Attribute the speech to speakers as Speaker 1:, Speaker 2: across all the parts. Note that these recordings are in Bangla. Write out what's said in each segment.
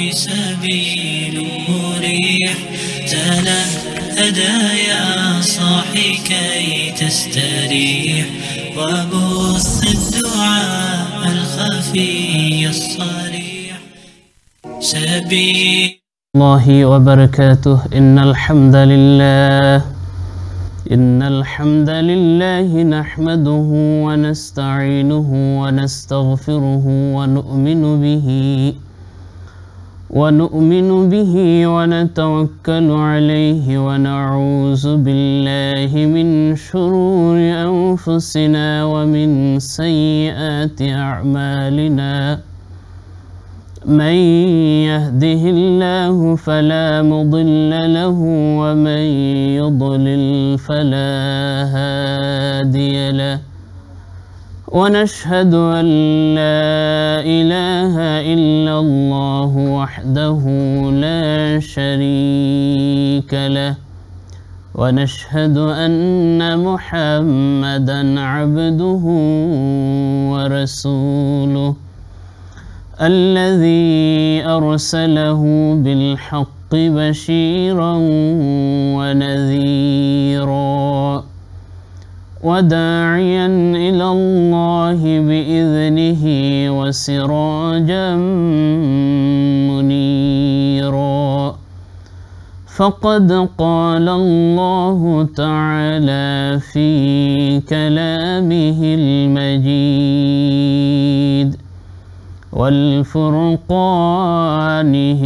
Speaker 1: سبيل مريح تنهدى يا صاحي كي تستريح وبث الدعاء الخفي الصريح سبيل الله وبركاته. إن الحمد لله نحمده ونستعينه ونستغفره ونؤمن به ونتوكل عليه ونعوذ بالله من شرور أنفسنا ومن سيئات أعمالنا. من يهده الله فلا مضل له ومن يضلل فلا هادي له. ونشهد أن لا إله إلا الله وحده لا شريك له. ونشهد أن محمدا عبده ورسوله الذي أرسله بالحق بشيرا ونذيرا وداعيا إلى الله بإذنه وسراجا منيرا. فقد قال الله تعالى في كلامه المجيد والفرقانه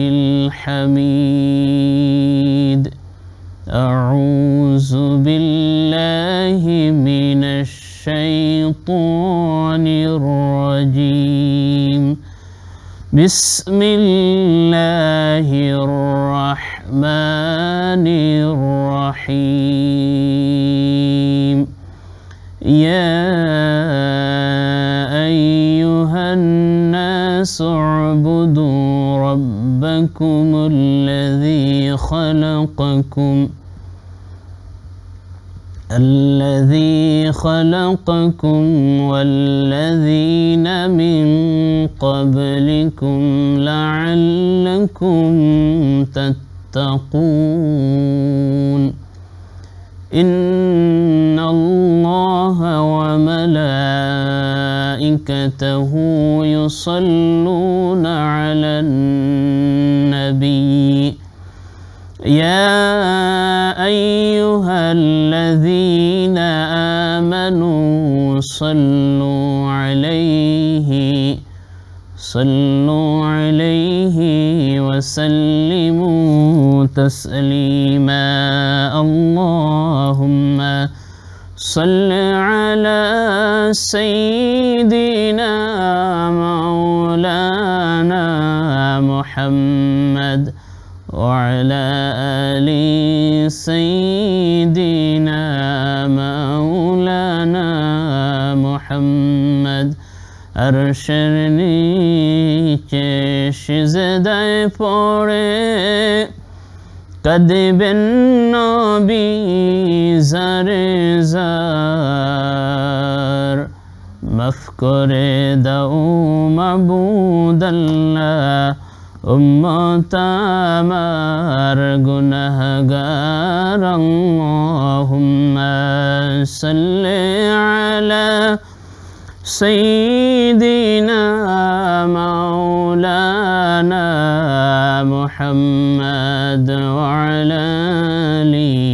Speaker 1: الحميد. أعوذ بالله من الشيطان الرجيم. بسم الله الرحمن الرحيم. يا أيها الناس اعبدوا ربكم الذي خلقكم والذين من قبلكم لعلكم تتقون. إن الله وملائكته يصلون على النبي. يا أيها الذين آمنوا صلوا عليه وسلموا تسليما. اللهم صل على سيدنا مولانا محمد وعلى آل سيدنا مولانا محمد. أرشرني شزداي پوره قدبن نبي زار زار مفكر دو معبود الله أمت مار گناهگار. اللهم صل على سيدنا مولانا محمد وعلى آل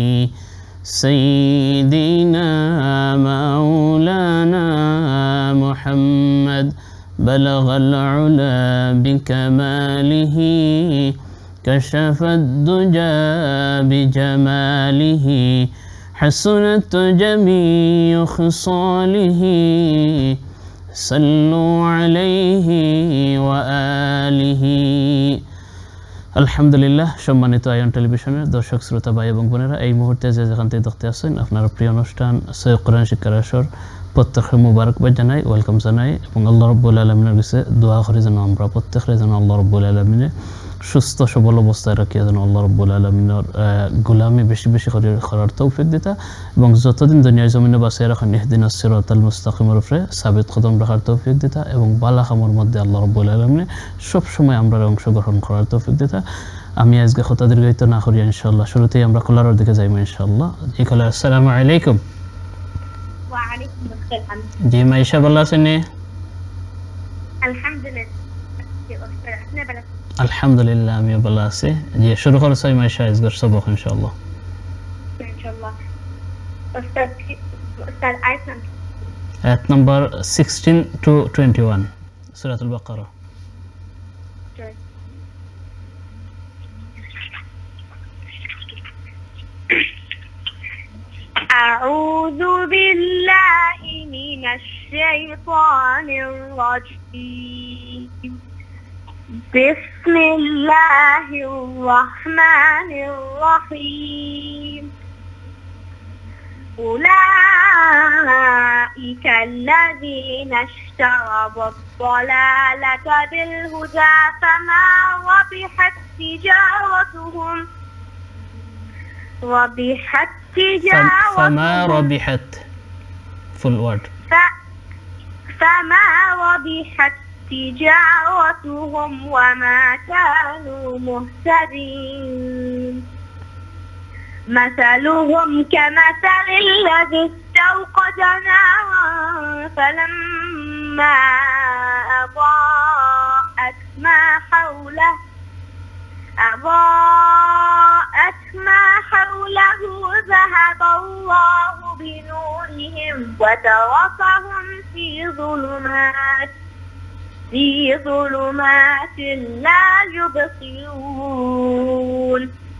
Speaker 1: سيدنا مولانا محمد. بلغ العلا بكماله كشف الدجى بجماله حسنت جميع خصاله. صلوا عليه وآله. আলহামদুলিল্লাহ। সম্মানিত আয়ন টেলিভিশনের দর্শক শ্রোতা ভাই এবং বোনেরা, এই মুহূর্তে যে যেখান থেকে দেখতে আসছেন আপনার প্রিয় অনুষ্ঠান সৈয়দ কোরআন শিক্ষার আসর প্রত্যেকের মুবারকবাদ জানাই, ওয়েলকাম জানাই এবং আল্লাহ রাব্বুল আলামিনের কাছে দোয়া করি যেন আমরা প্রত্যেকের যেন আল্লাহ রাব্বুল আলামিনে সুস্থ সবল অবস্থায় রাখিয়া যেন আল্লাহ রাব্বুল আলামিনের গোলামি বেশি বেশি করার তৌফিক দিতা এবং যতদিন দুনিয়ার জমিনে বাঁচিয়ে রাখেন ইহদিনাস সিরাতাল মুস্তাকিমের উপরে সাবিত কদম রাখার তৌফিক দিতা এবং বালা কামের মধ্যে আল্লাহ রাব্বুল আলামিন সব সময় আমরা অংশগ্রহণ করার তৌফিক দিতা। আমি আজকে কথা দীর্ঘায়িত না করি ইনশাআল্লাহ, শুরুতেই আমরা কলারের দিকে যাইব ইনশাআল্লাহ। জি কলার, আসসালামু আলাইকুম।
Speaker 2: ওয়া আলাইকুম আসসালাম।
Speaker 1: জি মাইশা, ভালো আছেন?
Speaker 2: আলহামদুলিল্লাহ।
Speaker 1: আলহামদুলিল্লাহ, আমিও ভালো আছি। জি শুরু করছি মাইশা আজকের সবক ইনশাআল্লাহ।
Speaker 2: ইনশাআল্লাহ। উস্তাদ
Speaker 1: আয়াত নাম্বার 16 to 21 সূরাতুল বাকারা।
Speaker 2: أعوذ بالله من الشيطان الرجيم. بسم الله الرحمن الرحيم. أولئك الذين اشتروا الضلالة بالهدى فما ربحت تجارتهم
Speaker 1: فما ربحت full word
Speaker 2: فما ربحت تجارتهم وما كانوا مهتدين. مثلهم كمثل الذي استوقد نارا فلما أضاءت ما حوله ذهب الله بنورهم وتركهم في ظلمات لا يبصرون.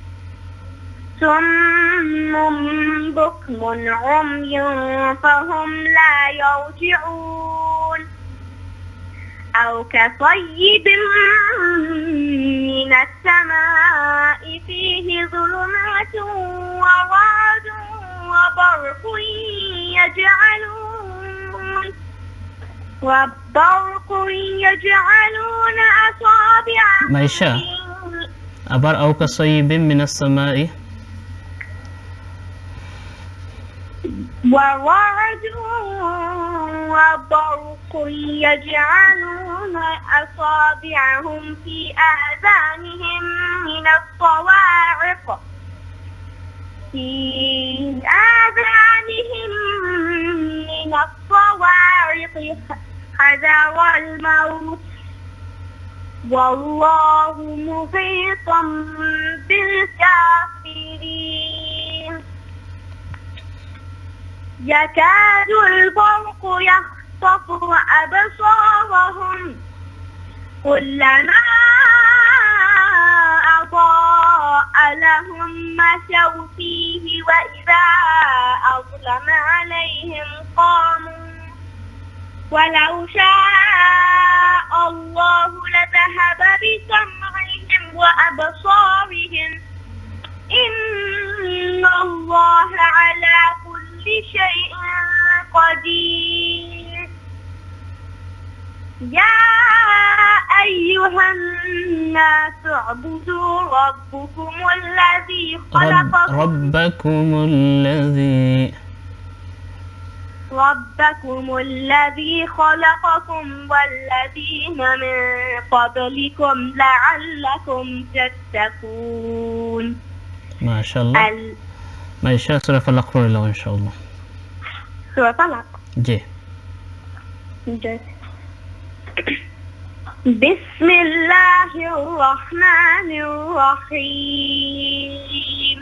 Speaker 2: صم بكم عمي فهم لا يرجعون. أو كصيب من السماء فيه ظلمات ورعد وبرق يجعلون أصابعهم
Speaker 1: মাইশা আবার আও কাসাইবিন মিনাস সামাই
Speaker 2: ورعد وبرق يجعلون أصابعهم في آذانهم من الصواعق حذر الموت والله محيط بالكافرين. يكاد البرق يخطف أبصارهم كلما أضاء لهم مشوا فيه وإذا أظلم عليهم قاموا ولو شاء الله لذهب بسمعهم وأبصارهم إن الله على كل شيء قدير. يا أيها الناس اعبدوا ربكم الذي خلقكم والذين من قبلكم لعلكم تتقون.
Speaker 1: ما شاء الله. ما يشاء سورة فلق له إن شاء الله.
Speaker 2: سورة فلق.
Speaker 1: جي.
Speaker 2: بسم الله الرحمن الرحيم.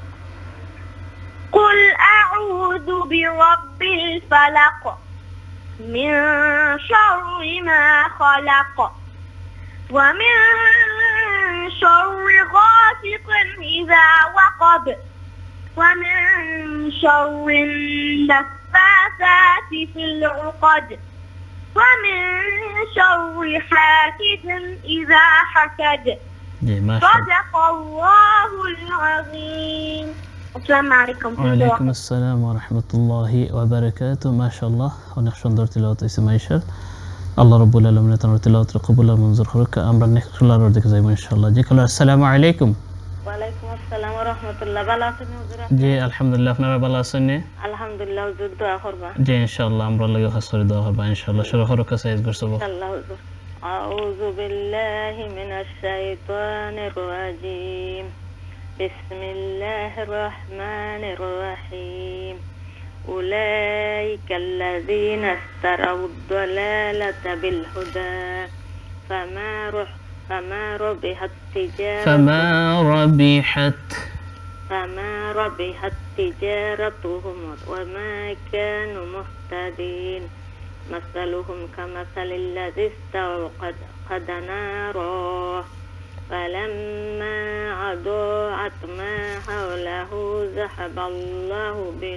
Speaker 2: قل أعوذ برب الفلق من شر ما خلق ومن شر غاسق إذا وقب ومن شر النفاثات في العقد ومن شر حاسد إذا حسد. صدق الله العظيم. السلام عليكم.
Speaker 1: وعليكم السلام ورحمة الله وبركاته. ما شاء الله. ونحن সুন্দর তিলাওয়াত হইছে মাইশার। আল্লাহ রাব্বুল আলামিন তার তিলাওয়াত কবুল আর মঞ্জুর করুক আমরা নেক্সট কলার দিকে যাইব ইনশাআল্লাহ জি কলার আসসালামু আলাইকুম
Speaker 2: ওয়ালাইকুম আসসালাম ওয়া রাহমাতুল্লাহ ভালো আছেন হুজুর
Speaker 1: জি আলহামদুলিল্লাহ আপনারা ভালো আছেন
Speaker 2: আলহামদুলিল্লাহ হুজুর দোয়া করবা
Speaker 1: জি ইনশাআল্লাহ আমরা লাগে খাস করে দোয়া করব ইনশাআল্লাহ শুরু করুক সাইজ করব
Speaker 2: ইনশাআল্লাহ হুজুর আউযু বিল্লাহি মিনাশ শাইতানির রাজীম বিসমিল্লাহির রহমানির রহিম أولئك الذين اشتروا الضلالة بالهدى فما ربحت تجارتهم وما كانوا مهتدين مثلهم كمثل الذي استوقد نارا فلما أضاءت ما حوله ذهب الله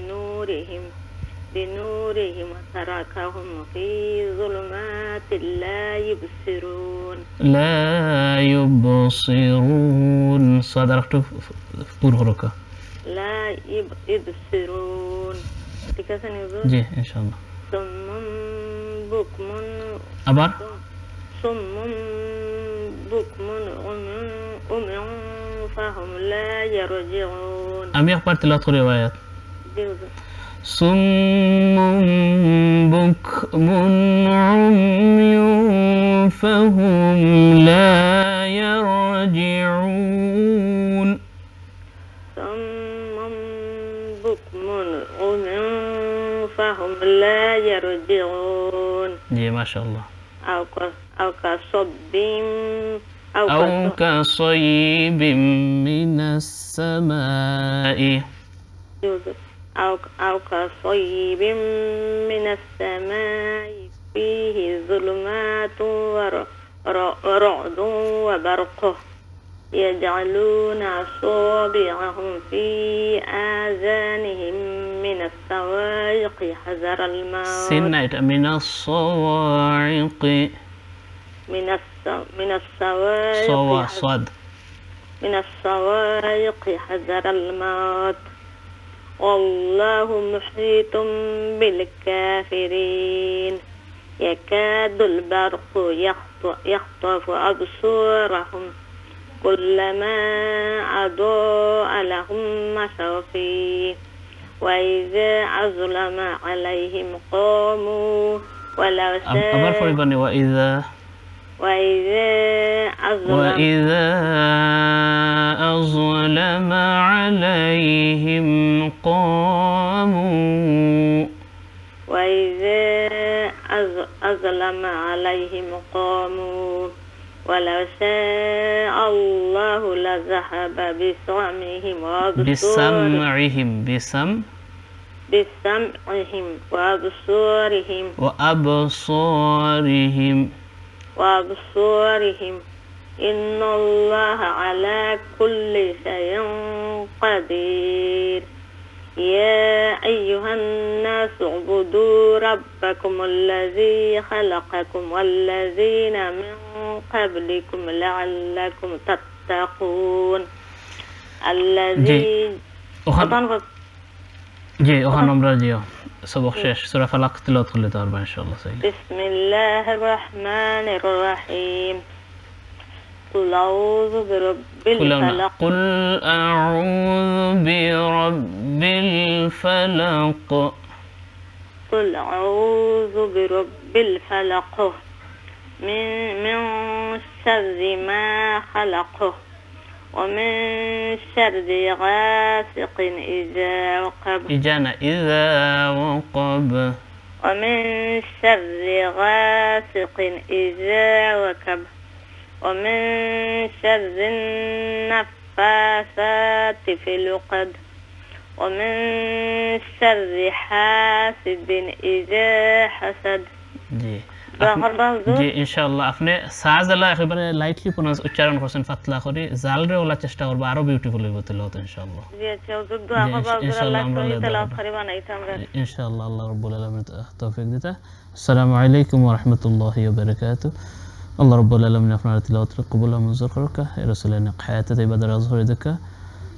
Speaker 2: بنورهم وتركهم في ظلمات لا يبصرون
Speaker 1: صدرت برهرك
Speaker 2: لا يبصرون
Speaker 1: جي إن شاء الله
Speaker 2: صم بكم
Speaker 1: أبار
Speaker 2: صم بكم عمي فهم لا يرجعون
Speaker 1: أمي أخبار تلاوة روايات صم بكم عمي فهم لا يرجعون
Speaker 2: صم بكم عمي فهم لا يرجعون
Speaker 1: جي ما شاء الله أو كصيب من السماء
Speaker 2: أو كصيب من السماء فيه ظلمات ورعد وبرق يجعلون أصابعهم في آذانهم من الصواعق حذر الموت
Speaker 1: من الصواعق
Speaker 2: من الصواعق حذر الموت والله محيط بالكافرين يكاد البرق يخطف أبصارهم كلما أضاء لهم مشوا فيه وإذا أظلم عليهم قاموا ولو شاء
Speaker 1: وإذا أظلم عليهم قاموا
Speaker 2: ولو شاء الله لذهب بسمعهم وأبصارهم إن الله على كل شيء قدير يا أيها الناس اعبدوا ربكم الذي خلقكم والذين من قبلكم لعلكم تتقون الذي
Speaker 1: جي ওখান আমরা জিও সবক শেষ সূরা ফালাক তিলাওয়াত করলে তো পারবা ইনশাআল্লাহ চাইলে
Speaker 2: বিসমিল্লাহির রহমানির রহিম قل أعوذ برب الفلق
Speaker 1: قل أعوذ برب الفلق
Speaker 2: قل أعوذ برب الفلق من شر ما خلق ومن شر غاسق إذا وقب ومن شر غاسق إذا وقب ومن شر النفاثات في العقد ومن شر حاسد إذا حسد
Speaker 1: জি ইনশাআল্লাহ আপনি সাজালা একেবারে লাইটলি প্রনাউন্স উচ্চারণ করছেন পাতলা করে জালরে ওলা চেষ্টা করব আরো বিউটিফুল হইব তেলাওয়াত ইনশাআল্লাহ
Speaker 2: জি আচ্ছা হুজুর দোয়া করব আল্লাহ তেলাওয়াত করে বানাইতে আমরা
Speaker 1: ইনশাআল্লাহ আল্লাহ রাব্বুল আলামিন তৌফিক দিতা আসসালামু আলাইকুম ওয়া রাহমাতুল্লাহি ওয়া বারাকাতুহু আল্লাহ রাব্বুল আলামিন আপনার তেলাওয়াত কবুল ও মঞ্জুর করুক রাসূলের হায়াতে তাইবাদার আজহর দেখা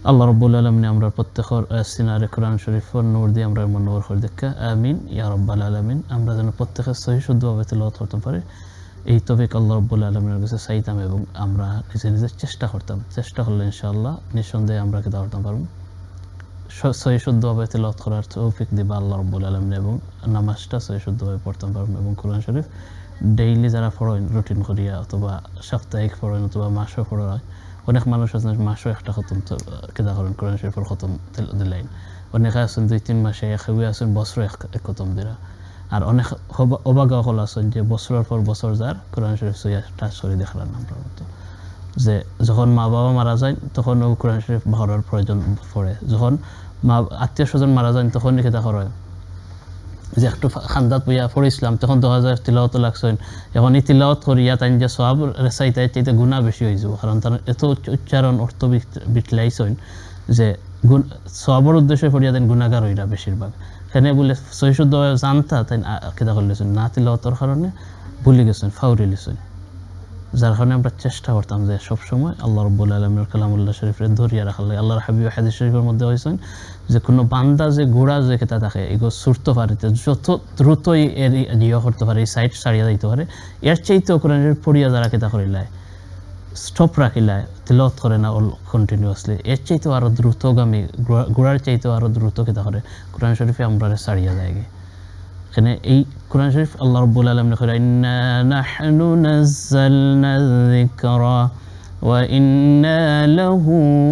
Speaker 1: আল্লাহ রাব্বুল আলামিন আমরা প্রত্যেকর সিনারে কোরআন শরীফের নূর দিয়ে আমরা মনোবর করে দেখা আমিন ইয়া রাব্বাল আলামিন। আমরা যেন প্রত্যেকে সহি শুদ্ধভাবে তেলাওয়াত করতে পারি এই তৌফিক আল্লাহ রাব্বুল আলামিনের কাছে চাইতাম এবং আমরা নিজে নিজে চেষ্টা করতাম। চেষ্টা করলে ইনশাআল্লাহ নিঃসন্দেহে আমরা কি করতে পারবো, সহি শুদ্ধভাবে তেলাওয়াত করার তৌফিক দিবা আল্লাহ রাব্বুল আলামিন এবং নামাজটা সহি শুদ্ধভাবে পড়তে পারবো এবং কোরআন শরীফ ডেইলি যারা পড়েন রুটিন করিয়া অথবা সাপ্তাহিক পড়েন অথবা মাসও পড়া হয়। অনেক মানুষ আছেন মাসও একটা খতম কেদা করেন কোরআন শরীফের খতম দিলেন, অনেকে আছেন 2-3 মাসে, কেউ আছেন বছর এক খতম দিরা, আর অনেক অবাগা হল আছেন যে বছরের পর বছর যার কোরআন শরীফ সইয়া টাচ করে দেখলাম আমরা মতো যে যখন মা বাবা মারা যায় তখন ও কোরআন শরীফ পড়ার প্রয়োজন পড়ে, যখন আত্মীয় স্বজন মারা যায় তখন কেদা করা হয় যে একটু খান্দাত বইয়া পড়েছিলাম তখন 2000 তিলাওয়াত লাগছেন, এখন এই তিলাওয়াত করিয়া তাই যে সওয়াব রেসাইতে চাইতে গুনাহ বেশি হয়ে যাব, কারণ তার এত উচ্চারণ অর্থ বিটলাইছেন যে সওয়াবের উদ্দেশ্যে পড়িয়া দেন গুনাহগার হইরা বেশিরভাগ। এখানে বলে সহি শুদ্ধ জানতা তাই কেদা করলেছেন না তিলাওয়াতের কারণে ভুলে গেছেন, ফাউরি লিছেন, যার কারণে আমরা চেষ্টা করতাম যে সবসময় আল্লাহ রাব্বুল আলামিনের কালামুল্লাহ শরীফের ধরিয়া রাখার লাগে। আল্লাহর হাবিব হাদিস শরীফের মধ্যে হয়েছেন যে কোনো বান্দা যে গোড়া যে কেতা থাকে এগুলো ছুটতে পারিতে যত দ্রুতই এর ইয়ে করতে পারে, এই সাইড ছাড়িয়া যাইতে পারে, এর চাইতেও কোরআন শরীফ পড়িয়া যারা কেতা করিলায় স্টপ রাখিলায় তিলাওয়াত করে না কন্টিনিউয়াসলি, এর চাইতেও আরও দ্রুতগামী গোড়ার চাইতেও আরও দ্রুত কেতা করে কোরআন শরীফে আমরা ছাড়িয়া যায়। এখানে এই কোরআন শরীফ আল্লাহ রাব্বুল আলামিন কইরা ইন্না নাহনু নাযালনা যিকরা ওয়া ইন্না লাহু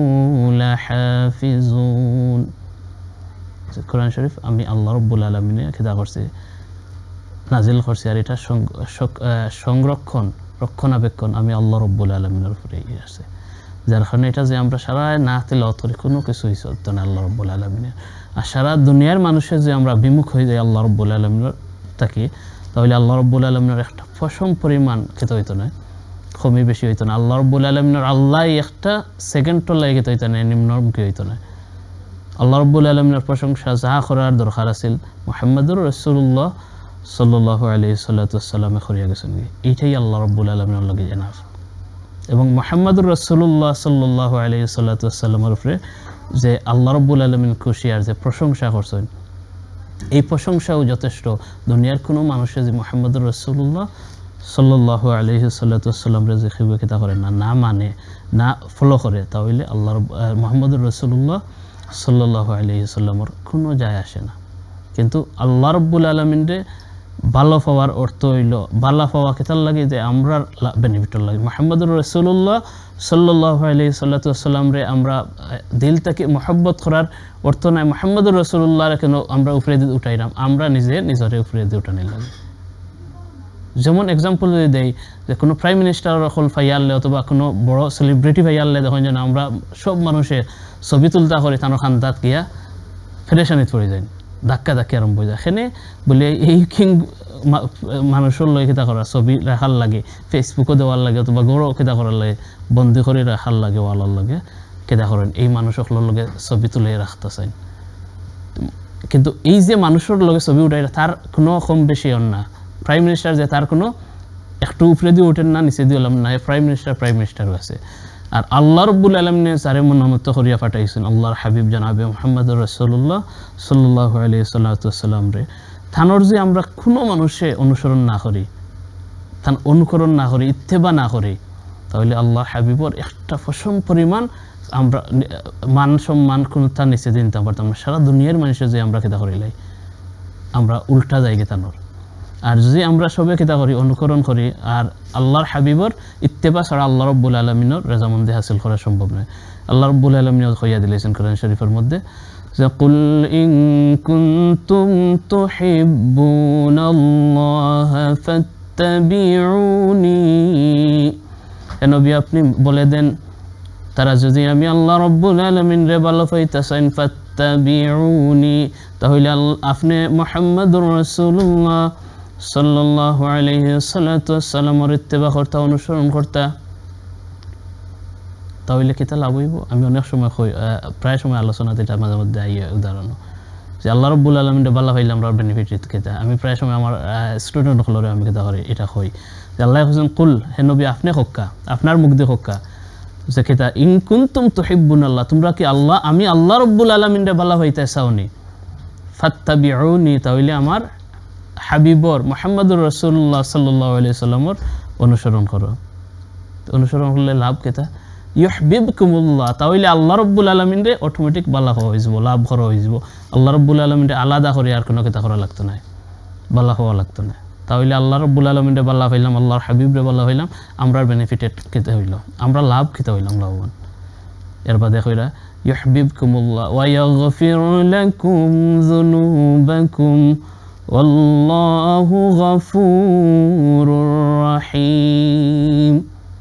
Speaker 1: লাহাফিজুন। কোরআন শরীফ আমি আল্লাহ রাব্বুল আলামিনে কিতা করছি, নাজিল করছি, আর এটা সংরক্ষণ রক্ষণাবেক্ষণ আমি আল্লাহ রাব্বুল আলামিনের উপরে আছে, যার কারণে এটা যে আমরা সারা না তিলাওয়াত করি কোনো কিছুই চলতো না আল্লাহ রাব্বুল আলামিনের। আর সারা দুনিয়ার মানুষের যে আমরা বিমুখ হয়ে যাই আল্লাহ রাব্বুল আলামিনের থাকি, তাহলে আল্লাহ রাব্বুল আলামিনের একটা পশম পরিমাণ খেতে হইতো না, কমই বেশি হইতো না। আল্লাহ রাব্বুল আলামিনের আল্লাহ একটা সেকেন্ডও লাগে খেতে হইতো না, নিম্নমুখী হইতো না। আল্লাহ রাব্বুল আলামিনের প্রশংসা যা করার দরকার আছিল মুহাম্মদুর রাসূলুল্লাহ সাল্লাল্লাহু আলাইহি সাল্লামে করিয়া গেছেন, এইটাই আল্লাহ রাব্বুল আলামিনের লাগে জানার। এবং মুহাম্মদুর রাসূলুল্লাহ সাল্লাল্লাহু আলাইহি সাল্লামের উপরে যে আল্লাহ রাব্বুল আলামিন খুশি আর যে প্রশংসা করছেন, এই প্রশংসাও যথেষ্ট। দুনিয়ার কোনো মানুষের যে মুহাম্মদুর রাসূলুল্লাহ সাল্লাল্লাহু আলাইহি সাল্লামের যে খিবকিতা করে না, না মানে না ফলো করে, তাহলে আল্লাহ মুহাম্মদুর রাসূলুল্লাহ সাল্লাল্লাহু আলাইহি সাল্লামের কোনো যায় আসে না। কিন্তু আল্লাহ রাব্বুল আলামিনরে ভালো পাওয়ার অর্থ হইল ভালো পাওয়া কেতার লাগে যে আমরা বেনিফিটর লাগে। মুহাম্মদুর রাসূলুল্লাহ সাল্লাল্লাহু আলাইহি সাল্লামরে আমরা দিল থেকে মহব্বত করার অর্থ নাই মুহাম্মদুর রাসূলুল্লাহরে কেন আমরা উপরে দিয়ে উঠাইলাম, আমরা নিজের উপরে দিয়ে উঠানি লাগে। যেমন এক্সাম্পল যদি দেই যে কোনো প্রাইম মিনিস্টার হল ফাইয়ারলে অথবা কোনো বড় সেলিব্রিটি ফাইয়ারলে দেখুন যেন আমরা সব মানুষের ছবি তুলতা করে তানোর খান্দাত গিয়া ফেরেশানিত পড়ে যায়, ধাক্কা আরম্ভ হয়ে যায়। এখানে বলে এই কিং মানুষের লগে কেতা করার ছবি রাখার লাগে, ফেসবুকও দেওয়ার লাগে অথবা গড়ও কেতা করার লাগে, বন্দি করে রাখার লাগে, ওয়ালার লাগে কেতা করেন এই মানুষের লগে ছবি তুলে রাখতে চান। কিন্তু এই যে মানুষের লগে ছবি উঠাই তার কোনো কম বেশি হন না। প্রাইম মিনিস্টার যে তার কোনো একটু উপরে দিয়ে ওঠেন না, নিচে দিয়ে হলাম না, প্রাইম মিনিস্টারও আছে। আর আল্লাহ রাব্বুল আলামিন যারে মনোনীত করিয়া পাঠাইছেন আল্লাহর হাবিব জনাবে মুহাম্মদুর রাসূলুল্লাহ সাল্লাল্লাহু আলাইহি সাল্লাম রে, থানোর যে আমরা কোনো মানুষে অনুসরণ না করি, থান অনুকরণ না করি, ইত্তেবা না করি, তাহলে আল্লাহ হাবিবর একটা পশম পরিমাণ আমরা মান সম্মান কোনো তার নিচে দিয়ে নিতে পারতাম না। সারা দুনিয়ার মানুষের যে আমরা কেতা করিলাই আমরা উল্টা যাই তানোর। আর যদি আমরা সবে কিতা করি অনুকরণ করি আর আল্লাহর হাবিবর ইত্তেবা ছাড়া আল্লাহ রাব্বুল আলামিনের রেজামন্দি হাসিল করা সম্ভব নয়। আল্লাহ রাব্বুল আলামিন কইয়া দিলেছেন কোরআন শরীফের মধ্যে যে কুল ইন কুনতুম তুহিব্বুনাল্লাহা ফাত্তাবিউনি, হে নবী আপনি বলে দেন তারা যদি আমি আল্লাহ রাব্বুল আলামিন রে ভালো পাইতেছেন ফাত্তাবিউনি, তাহলে আপনি মুহাম্মদুর রাসূলুল্লাহ সাল্লাল্লাহু আলাইহি সাল্লামের ইত্তেবা করতা, অনুসরণ করতা, তাহলে কিতা লাভ হইব। আমি অনেক সময় প্রায় সময় আলোচনাতে এটা মাঝে মধ্যে উদাহরণ যে আল্লাহ রাব্বুল আলামিন ভালো পাইলে আমরা বেনিফিট কেতা। আমি প্রায় সময় আমার স্টুডেন্ট হলরে আমি কেতা করি এটা কই যে আল্লাহ হোসেন কুল হে নবী আপনি হক্কা, আপনার মুখ দিয়ে হক্কা যেটা ইন কুনতুম তুহিব্বুনাল্লাহ, তোমরা কি আল্লাহ আমি আল্লাহ রাব্বুল আলামিনরে ভালো হইতে চাওনি, ফাত্তাবিউনি তাহলে আমার হাবিবর মুহাম্মদুর রাসূলুল্লাহ সাল্লাল্লাহু আলাইহি সাল্লামর অনুসরণ করো। অনুসরণ করলে লাভ কেতা, ইউহিব্বুকুমুল্লাহ তাহলে আল্লাহ রাব্বুল আলামিনরে অটোমেটিক ভালো হওয়া হইব, লাভ করা হইব। আল্লাহ রাব্বুল আলামিনরে আলাদা করে আর কোনো কেতা করা লাগতো না, ভালো হওয়া লাগতো না। তাহলে আল্লাহ রাব্বুল আলামিনরে ভালো হইলাম, আল্লাহর হাবিবরে ভালো হইলাম, আমরার বেনিফিটেড কেতে হইল, আমরা লাভ কেতে হইলাম, লাভবান। এর বাদে কইরা ইউহিব্বুকুমুল্লাহ ওয়া ইয়াগফির লাকুম যুনুবাকুম ওয়াল্লাহু গফুরুর রহিম।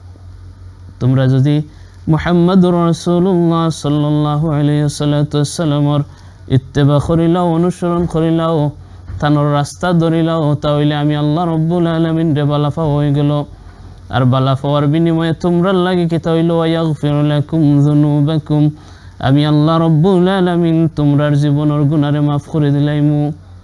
Speaker 1: তোমরা যদি মুহাম্মদুর রাসূলুল্লাহ সাল্লাল্লাহু আলাইহি ওয়াসাল্লামের ইত্তেবা করিলাও, অনুসরণ করিলাও, তানোর রাস্তা ধরিলাও, তাহলে আমি আল্লাহ রাব্বুল আলামিন রে বালাফা হয়ে গেল। আর বালাফা হওয়ার বিনিময়ে তোমরা লাগে কি তাহলে ওয়া ইয়াগফির লাকুম যুনুবাকুম, আমি আল্লাহ রাব্বুল আলামিন তোমরার জীবনের গুনাহরে মাফ করে দিলাইমু।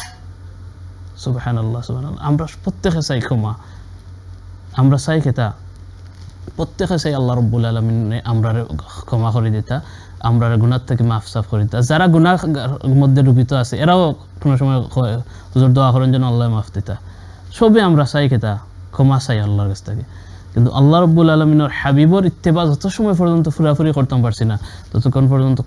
Speaker 1: সুবহানাল্লাহ সুবহানাল্লাহ। আমরা প্রত্যেকে চাই ক্ষমা, আমরা চাই কেতা প্রত্যেকে চাই আল্লাহ রাব্বুল আলামিনে আমরা ক্ষমা করে দিতা, আমরা গুনাহ থেকে মাফ সাফ করে দিতা। যারা গুনাহ মধ্যে ডুবিত আছে এরাও কোনো সময় হুজুর দোয়া করেন যেন আল্লাহ মাফ দিতা। সবে আমরা চাই কেতা ক্ষমা চাই আল্লাহর কাছ থেকে। কিন্তু আল্লাহ রাব্বুল আলামিনের হাবিবর ইত্তেবা যত সময় পর্যন্ত পুরাপুরি করতাম পারছি না, ততক্ষণ পর্যন্ত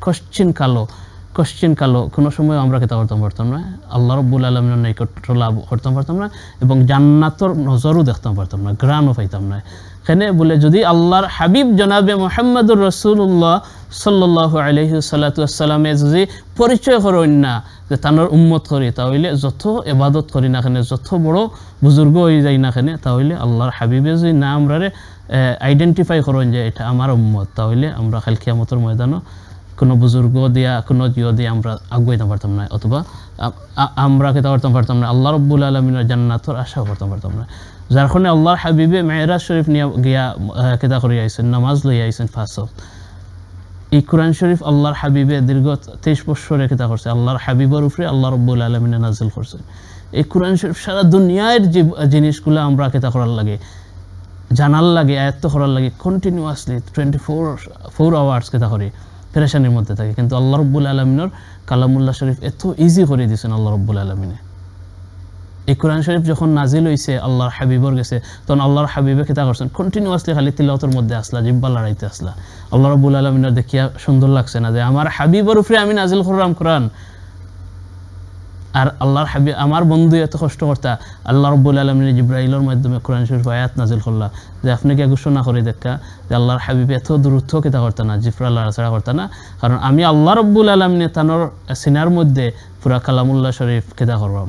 Speaker 1: কোশ্চিন কালো কোনো সময় আমরা কেতা করতাম পারতাম না, আল্লাহ রাব্বুল আলামিনের নিকট লাভ করতাম পারতাম না, এবং জান্নাতের নজরও দেখতাম পারতাম না, গ্রানও পাইতাম না। এখানে বলে যদি আল্লাহর হাবিব জনাবে মুহাম্মদুর রাসূলুল্লাহ সাল্লাল্লাহু আলাইহি ওয়াসাল্লামে যদি পরিচয় করেন না যে তানোর উম্মত করি, তাহলে যত ইবাদত করি না কেন, যত বড় বুজুর্গ হয়ে যাই না কেন, তাহলে আল্লাহর হাবিবে যদি না আমরারে আইডেন্টিফাই করেন যে এটা আমার উম্মত, তাহলে আমরা কাল কিয়ামতের ময়দানও কোনো বুজুর্গ দিয়া কোনো জিও দিয়ে আমরা আগুয়াইতে পারতাম না, অথবা আমরা কেতা করতাম পারতাম না, আল্লাহ রাব্বুল আলামিনের জান্নাতের আশা করতাম পারতাম না। যার কারণে আল্লাহর হাবিবে মেরাজ শরীফ নিয়ে গিয়া কেতা করে আইছেন, নামাজ লইয়া আইছেন 5 ওয়াক্ত। এই কোরআন শরীফ আল্লাহর হাবিবে দীর্ঘ 23 বছরে কেতা করছে, আল্লাহর হাবিবের উপরে আল্লাহ রাব্বুল আলামিনে নাজিল করছেন। এই কোরআন শরীফ সারা দুনিয়ার যে জিনিসগুলো আমরা কেতা করার লাগে, জানার লাগে, আয়ত্ত করার লাগে কন্টিনিউয়াসলি 24 আওয়ার্স কেতা করে পেরেশানির মধ্যে থাকে। কিন্তু আল্লাহ রাব্বুল আলামিনের কালামুল্লাহ শরীফ এত ইজি করে দিয়েছেন আল্লাহ রাব্বুল আলামিনে। এই কোরআন শরীফ যখন নাজিল হইছে আল্লাহর হাবিবর গেছে, তখন আল্লাহর হাবিবে কিতা করছেন, কন্টিনিউয়াসলি খালি তিলাওয়াতের মধ্যে আসলা, জিব্বা লড়াইতে আসলা। আল্লাহ রাব্বুল আলামিনের দেখিয়া সুন্দর লাগছে না যে আমার হাবিবর উপরে আমি নাজিল করলাম কোরআন, আর আল্লাহর হাবিব আমার বন্ধু এত কষ্ট করতা, আল্লাহ রাব্বুল আলামিন জিবরাইলের মাধ্যমে কোরআন শরীফ আয়াত নাজিল করলা যে আপনি কি ঘোষণা করে দেখা যে আল্লাহর হাবিব এত দূরত্ব কিতা করতা না, জিবরাইল লড়াছড়া করতা না, কারণ আমি আল্লাহ রাব্বুল আলামিন তানোর সিনার মধ্যে পুরা কালামুল্লাহ শরীফ কিতা করলাম,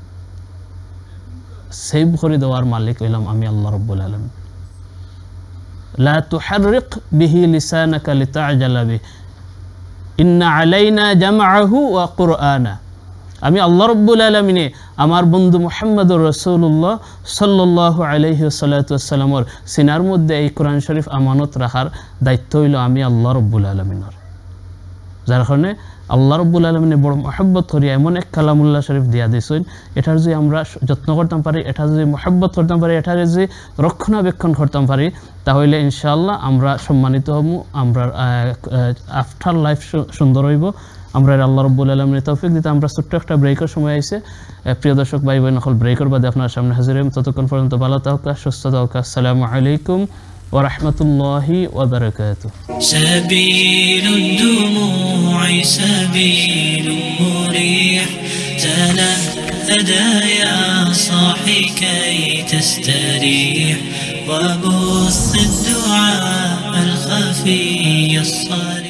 Speaker 1: সেভ করে দেওয়ার মালিক হইলাম আমি আল্লাহ রাব্বুল আলামিন। লা তুহাররিক বিহি লিসানাকা লিতা'জালা বিহি ইন্না আলাইনা জামআহু ওয়া কুরআনা। আমি আল্লাহ রাব্বুল আলামিনে আমার বন্ধু মুহাম্মদুর রাসূলুল্লাহ সাল্লাল্লাহু আলাইহি ওয়াসাল্লামের সিনার মধ্যে এই কোরআন শরীফ আমানত রাখার দায়িত্ব হইল আমি আল্লাহ রাব্বুল আলামিনের। যার কারণে আল্লাহ রাব্বুল আলামিনে বড় মহব্বত করি এমন এক কালামুল্লাহ শরীফ দিয়া দিয়েছেন, এটার যদি আমরা যত্ন করতাম পারি, এটা যদি মহব্বত করতাম পারি, এটার যদি রক্ষণাবেক্ষণ করতাম পারি, তাহলে ইনশাআল্লাহ আমরা সম্মানিত হব, আমরা আফটার লাইফ সুন্দর হইব। আমরা আল্লাহ রাব্বুল আলামিনের তৌফিক দিতে আমরা ছোট্ট একটা ব্রেকের সময় আইছে। প্রিয় দর্শক ভাই বোন, নকল ব্রেকের বাদে আপনার সামনে হাজির হইম। ততক্ষণ পর্যন্ত ভালো থাকুক, সুস্থ থাকুক। আসসালামু আলাইকুম ওয়া রাহমাতুল্লাহি ওয়া বারাকাতুহু।
Speaker 3: সাবিলুদ দুমু'i সাবিলুম মুরিহ تنهدى يا صاحي كي تستريح وبث الدعاء الخفي الصريح